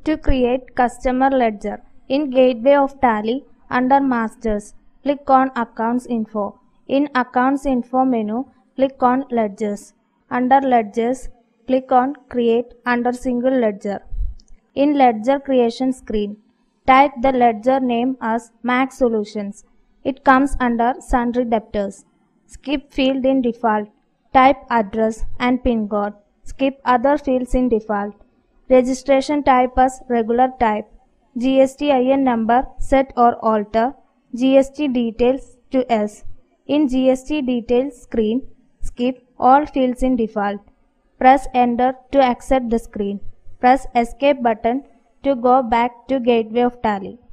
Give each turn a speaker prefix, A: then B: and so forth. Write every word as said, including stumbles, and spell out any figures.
A: To create customer ledger in Gateway of Tally, under Masters, click on Accounts Info. In Accounts Info menu, click on Ledgers. Under Ledgers, click on Create under Single Ledger. In Ledger Creation screen, type the ledger name as Max Solutions. It comes under Sundry Debtors. Skip field in default. Type address and PIN code. Skip other fields in default. Registration type as regular type. G S T I N number set or alter. G S T details to S. In G S T details screen, skip all fields in default. Press enter to exit the screen. Press escape button to go back to Gateway of Tally.